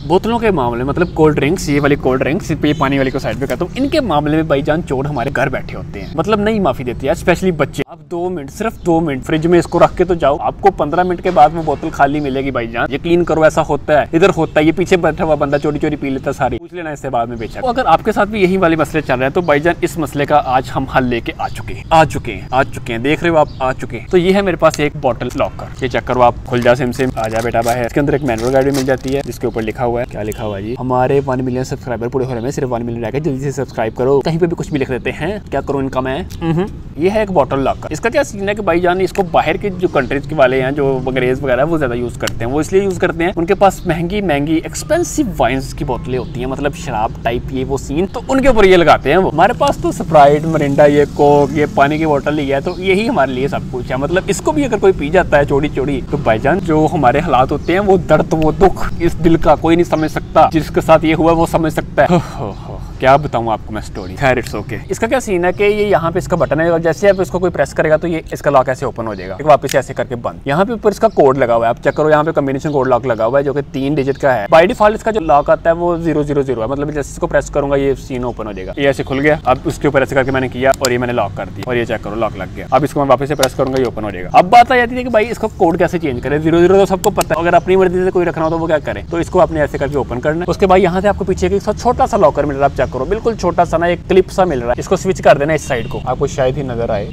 बोतलों के मामले में मतलब कोल्ड ड्रिंक्स, ये वाली कोल्ड ड्रिंक्स, ये पानी वाली को साइड पे करता हूँ, इनके मामले में भाईजान चोर हमारे घर बैठे होते हैं, मतलब नहीं माफी देती है, स्पेशली बच्चे। आप 2 मिनट, सिर्फ 2 मिनट फ्रिज में इसको रख के तो जाओ, आपको 15 मिनट के बाद वो बोतल खाली मिलेगी भाईजान, यकीन करो ऐसा होता है, इधर होता है। ये पीछे बैठा हुआ बंदा चोरी चोरी पी लेता सारी, पूछ लेना इससे बाद में बेचा। तो अगर आपके साथ भी यही वाले मसले चल रहे हैं तो भाईजान इस मसले का आज हम हल लेके आ चुके हैं, देख रहे हो आप, आ चुके हैं। तो ये है मेरे पास एक बॉटल लॉकर, ये चेक करो आप, खुल जा सिम आ जा बेटा बाहर। इसके अंदर एक मैनुअल गाइड भी मिल जाती है जिसके ऊपर लिखा हुआ है, क्या लिखा हुआ है जी, हमारे 1 मिलियन सब्सक्राइबर पूरे हो रहे हैं, सिर्फ 1 मिलियन रह गए, जल्दी से सब्सक्राइब करो। कहीं पे भी कुछ भी लिख देते हैं, क्या करूँ इनका मैं। ये है एक बॉटल लॉकर। इसका क्या सीन है कि भाईजान इसको बाहर के जो कंट्रीज के वाले हैं, जो अंग्रेज वगैरह, वो ज्यादा यूज करते हैं। वो इसलिए यूज करते हैं, उनके पास महंगी एक्सपेंसिव वाइन्स की बोतलें होती हैं, मतलब शराब टाइप, ये वो सीन, तो उनके ऊपर ये लगाते हैं वो। हमारे पास तो स्प्राइट, मिरिंडा, ये कोक, ये पानी की बोतल लिया है, तो यही हमारे लिए सब कुछ है। मतलब इसको भी अगर कोई पी जाता है चोरी चोरी, तो भाईजान जो हमारे हालात होते हैं, वो दर्द, वो दुख इस दिल का कोई नहीं समझ सकता। जिसके साथ ये हुआ वो समझ सकता है। क्या बताऊं आपको मैं स्टोरी। खैर इट्स ओके। इसका क्या सीन है कि ये यहाँ पे इसका बटन है, और जैसे आप इसको कोई प्रेस करेगा तो ये इसका लॉक ऐसे ओपन हो जाएगा, वापस ऐसे करके बंद। यहाँ पे ऊपर इसका कोड लगा हुआ है, आप चेक करो, यहाँ पे कॉम्बिनेशन कोड लॉक लगा हुआ है जो कि 3 डिजिट का है। बाय डिफॉल्ट इसका जो लॉक आता है वो 000 है, मतलब जैसे इसको प्रेस करूंगा ये सीन ओपन हो जाएगा, ये ऐसे खुल गया। अब उसके ऊपर ऐसे करके मैंने किया और ये मैंने लॉक कर दिया, और ये चेक करो लॉक लग गया। अब इसको मैं वापस से प्रेस करूंगा, ये ओपन हो जाएगा। अब बात आ जाती है कि भाई इसका कोड कैसे चेंज करें। 0 तो सबको पता है, अगर अपनी मर्जी से कोई रखना हो तो वो क्या करे, तो इसको अपने ऐसे करके ओपन करना है। उसके बाद यहाँ से आपको पीछे एक छोटा सा लॉकर मिल रहा है, आप चेक करो, बिल्कुल छोटा सा ना, एक क्लिप सा मिल रहा है। इसको स्विच कर देना इस साइड को, आपको शायद ही नजर आए,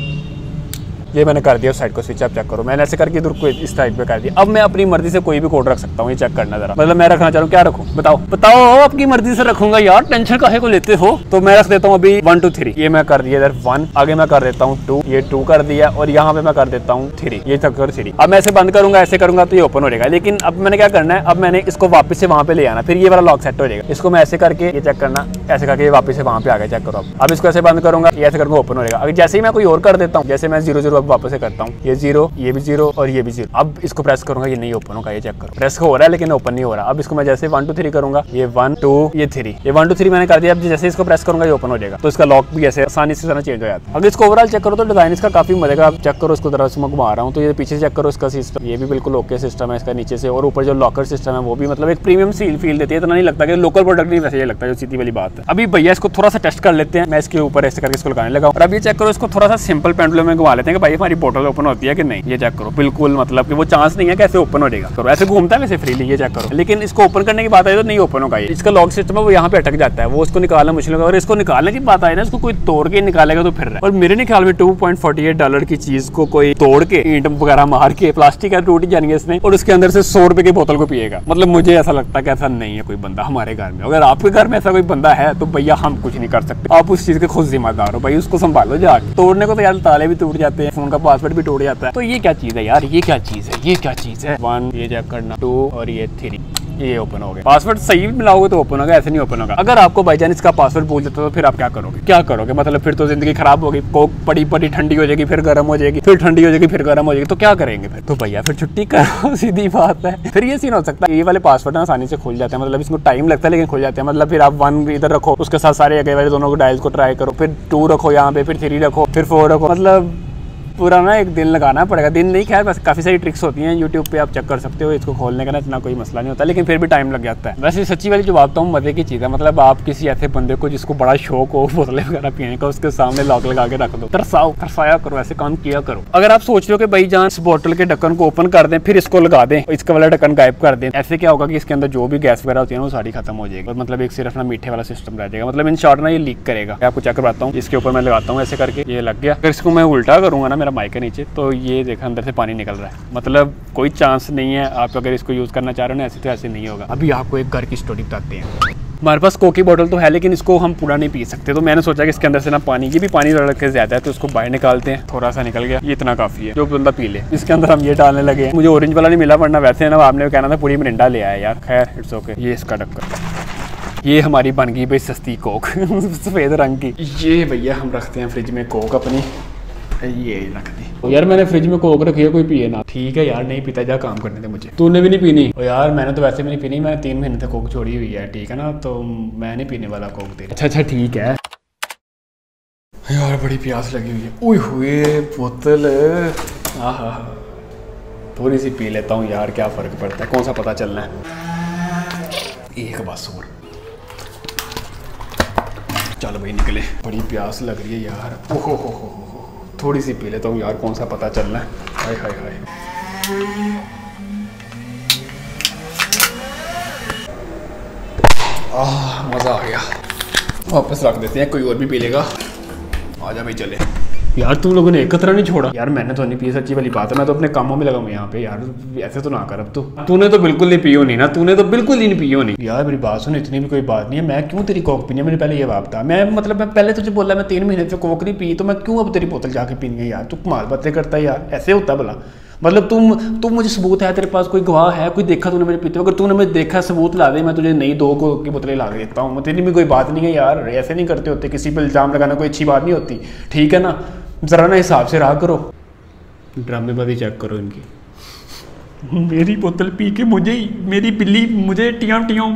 ये मैंने कर दिया उस साइड को स्विच। आप चेक करो, मैंने ऐसे करके इधर को इस साइड पे कर दिया। अब मैं अपनी मर्जी से कोई भी कोड रख सकता हूँ, ये चेक करना जरा, मतलब मैं रखना चाहूँ, क्या रखूँ बताओ आपकी मर्जी से रखूंगा यार, टेंशन काहे को लेते हो। तो मैं रख देता हूँ अभी 1 2 3, ये मैं कर दिया इधर 1, आगे मैं कर देता हूँ 2, ये 2 कर दिया, और यहाँ पे मैं कर देता हूँ 3, ये तक कर 3। अब मैं ऐसे बंद करूंगा, ऐसे करूंगा तो ये ओपन हो जाएगा। लेकिन अब मैंने क्या करना है, अब मैंने इसको वापस से वहाँ पे ले आना, फिर ये वाला लॉक सेट हो जाएगा। इसको मैं ऐसे करके, ये चेक करना, ऐसे करके वापस से वहाँ पे आ गया, चेक करो। अब इसको ऐसे बंद करूंगा, ये ऐसे करके ओपन हो जाएगा। अगर जैसे ही मैं कोई और कर देता हूँ, जैसे मैं 0 अब वापस से करता हूँ, ये 0, ये भी 0 और ये भी 0। अब इसको प्रेस करूंगा, ये नहीं ओपन होगा, ये चेक करो, प्रेस हो रहा है लेकिन ओपन नहीं हो रहा। अब इसको मैं जैसे 1 2 3 करूंगा, ये 1 2, ये 3, ये 1 2 3 मैंने कर दिया। अब जैसे इसको प्रेस करूंगा ये ओपन हो जाएगा, तो इसका लॉक भी ऐसे आसानी से चेंज हो जाता है। अगर इसको ओवरऑल चेक करो तो डिजाइन इसका काफी मजे का, आप चेक करो, इसको जरा मैं घुमा रहा हूँ तो ये पीछे चेक करो, इसका सिस्टम ये भी बिल्कुल ओके सिस्टम है इसका नीचे से, और ऊपर जो लॉकर सिस्टम है वो भी मतलब एक प्रीमियम फील देती है। इतना नहीं लगता कि लोकल प्रोडक्ट नहीं, वैसे ये लगता है, जो सीधी वाली बात है। अभी भैया इसको थोड़ा सा टेस्ट कर लेते हैं, मैं इसके ऊपर ऐसे करके इसको लगाने लगा। और अब ये चेक करो, इसको थोड़ा सा सिंपल पेंडुलम में घुमा लेते हैं कि भाई हमारी बोतल ओपन होती है कि नहीं। ये चेक करो, बिल्कुल मतलब कि वो चांस नहीं है कैसे ओपन हो जाएगा। करो ऐसे घूमता है वैसे फ्रीली, ये चेक करो। लेकिन इसको ओपन करने की बात आई तो नहीं ओपन होगा। ये इसका लॉक सिस्टम है वो यहाँ पे अटक जाता है, वो उसको निकालना मुश्किल होगा। और इसको निकालने की बात आई ना, इसको कोई तोड़ के निकालेगा तो फिर। और मेरे ख्याल में $2.48 की चीज को कोई तोड़ के, ईंट वगैरह मार के, प्लास्टिक का टूट जाएंगे इसमें, और उसके अंदर से 100 रुपए की बोतल को पिएगा। मतलब मुझे ऐसा लगता है कि ऐसा नहीं है कोई बंदा हमारे घर में। अगर आपके घर में ऐसा कोई बंदा है तो भैया हम कुछ नहीं कर सकते, आप उस चीज के खुद जिम्मेदार हो भाई, उसको संभालो जाके। तोड़ने को तो यार ताले भी टूट जाते हैं, फोन का पासवर्ड भी टूट जाता है। तो ये क्या चीज है यार, ये क्या चीज है, ये क्या चीज है। 1 ये चेक करना, 2 और ये 3, ये ओपन हो गया। पासवर्ड सही मिलाओगे तो ओपन होगा, ऐसे नहीं ओपन होगा। अगर आपको बाई चांस इसका पासवर्ड भूल जाता तो फिर आप क्या करोगे, मतलब फिर तो जिंदगी खराब होगी। कोक पड़ी ठंडी हो जाएगी, फिर गर्म हो जाएगी, फिर ठंडी हो जाएगी, फिर गर्म हो जाएगी, तो क्या करेंगे फिर। तो भैया फिर छुट्टी करो, सीधी बात है। फिर ये सीन हो सकता है, ये वाले पासवर्ड आसानी से खुल जाते हैं, मतलब इसको टाइम लगता है लेकिन खुल जाते हैं। मतलब फिर आप 1 इधर रखो, उसके साथ सारे अगले वाले दोनों को डायल को ट्राई करो, फिर 2 रखो यहाँ पे, फिर 3 रखो, फिर 4 रखो, मतलब पूरा ना एक दिन लगाना पड़ेगा। दिन नहीं, खैर बस काफ़ी सारी ट्रिक्स होती हैं यूट्यूब पे, आप चेक कर सकते हो। इसको खोलने का ना इतना कोई मसला नहीं होता, लेकिन फिर भी टाइम लग जाता है। वैसे सच्ची वाली जो बात हूँ, मजे की चीज़ है। मतलब आप किसी ऐसे बंदे को जिसको बड़ा शौक हो बोतलें वगैरह पीने का, उसके सामने लॉक लगा के रख दो, तरसाया करो, ऐसे काम किया करो। अगर आप सोच रहे हो कि भाई जान इस बोतल के ढक्कन को ओपन कर दें फिर इसको लगा दें, इसका वाला ढक्कन गायब कर दें, ऐसे क्या होगा कि इसके अंदर जो भी गैस वगैरह होती है ना वो सारी खत्म हो जाएगी, और मतलब एक सिर्फ ना मीठे वाला सिस्टम रह जाएगा। मतलब इन शॉर्ट ना ये लीक करेगा। आपको चेक करवाता हूँ, इसके ऊपर मैं लगाता हूँ ऐसे करके, ये लग गया। अगर इसको मैं उल्टा करूंगा ना मेरा माइक के नीचे, तो ये देखा अंदर से पानी निकल रहा है, मतलब कोई चांस नहीं है। आप अगर इसको यूज करना चाह रहे हो ना ऐसे, तो ऐसे नहीं होगा। अभी आपको एक घर की स्टोरी बताते हैं। हमारे पास कोक की बोतल तो है लेकिन इसको हम पूरा नहीं पी सकते, तो मैंने सोचा कि इसके अंदर से ना पानी, ये भी पानी लड़क के ज्यादा है, तो इसको बाहर निकालते हैं। थोड़ा सा निकल गया, ये इतना काफी है, जो बंदा पी ले। इसके अंदर हम ये डालने लगे। मुझे ऑरेंज वाला नहीं मिला, वरना वैसे ना आपने कहना था पूरी मिरिंडा ले आया यार। खैर इट्स ओके। ये इसका ढक्कन, ये हमारी बन गई भाई सस्ती कोक सफेद रंग की। ये भैया हम रखते हैं फ्रिज में कोक अपनी, ये रख दी। यार मैंने फ्रिज में कोक रखी है, कोई पिए ना। ठीक है यार, नहीं पीता, जा काम करने दे मुझे। तूने भी नहीं पीनी? और यार मैंने तो वैसे भी नहीं पीनी, मैंने 3 महीने तक कोक छोड़ी हुई है, ठीक है ना, तो मैं नहीं पीने वाला कोक दे। अच्छा ठीक है यार, बड़ी प्यास लगी हुई है। ओए हुए बोतल, आहा, थोड़ी सी पी लेता हूँ यार, क्या फ़र्क पड़ता है, कौन सा पता चलना है। एक बस और। चल भाई निकले, बड़ी प्यास लग रही है यार। ओहो हो, थोड़ी सी पी लेता हूँ यार, कौन सा पता चलना है। हाय हाय हाय, मज़ा आ गया। वापस रख देते हैं, कोई और भी पी लेगा। आजा भाई चले। यार तुम लोगों ने एक कतरा नहीं छोड़ा यार। मैंने तो नहीं पी, सच्ची वाली बात है। मैं तो अपने कामों में लगा हूँ यहाँ पे यार। ऐसे तो ना कर अब तो। तूने तो बिल्कुल नहीं पियो नहीं ना, तूने तो बिल्कुल ही नहीं पियो नहीं यार। मेरी बात सुन, इतनी भी कोई बात नहीं है। मैं क्यों तेरी कोक पीनी है? मैंने पहले ये बात था। मैं मतलब मैं पहले तुझे बोला मैं 3 महीने से कोक नहीं पी, तो मैं क्यों अब तेरी बोतल जाके पीनी है यार? तू कमाल बातें करता है यार, ऐसे होता भला? मतलब तुम मुझे सबूत है, तेरे पास कोई गवाह है, कोई देखा तूने मेरे पीते? अगर तूने मुझे देखा, सबूत ला दे, मैं तुझे नई 2 कोक की बोतलें ला देता हूँ। तेरी भी कोई बात नहीं है यार, ऐसे नहीं करते होते। किसी पर इल्ज़ाम लगाना कोई अच्छी बात नहीं होती, ठीक है ना? ज़रा ना हिसाब से रहा करो। ड्रामेबाजी चेक करो इनकी। मेरी बोतल पी के मुझे, मेरी बिल्ली मुझे टियां टियां।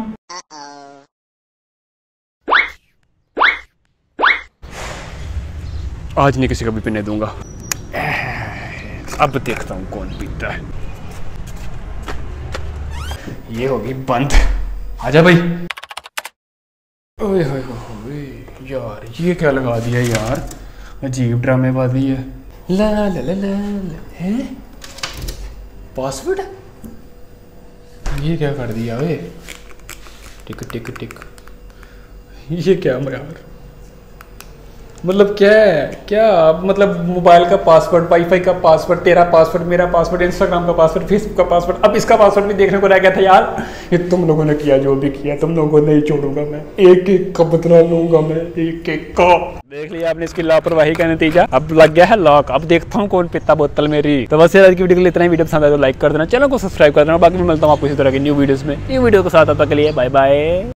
आज नहीं किसी को भी पीने दूंगा। अब देखता हूँ कौन पीता है। ये होगी बंद। आजा भाई। ओए होए होए यार, ये क्या लगा दिया यार? अजीब ड्रामेबाजी है। ला ला ला ला है पासवर्ड। ये क्या कर दिया वे? टिक टिक टिक। ये क्या यार? मतलब क्या है? क्या मतलब मोबाइल का पासवर्ड, वाईफाई का पासवर्ड, तेरा पासवर्ड, मेरा पासवर्ड, इंस्टाग्राम का पासवर्ड, फेसबुक का पासवर्ड, अब इसका पासवर्ड भी देखने को रह गया था यार। ये तुम लोगों ने किया, जो भी किया तुम लोगों ने ही छोड़ूंगा मैं। एक एक का बदला लूंगा मैं, एक एक का। देख लिया आपने इसकी लापरवाही का नतीजा। अब लग गया है लॉक। अब देखता हूँ कौन पीता बोतल मेरी। तो बस आज की वीडियो के लिए इतना ही। वीडियो पसंद आए तो लाइक कर देना, चैनल को सब्सक्राइब कर देना। बाकी मैं मिलता हूँ आपको इसी तरह की न्यू वीडियोस में। न्यू वीडियो के साथ, तब तक के लिए बाय बाय।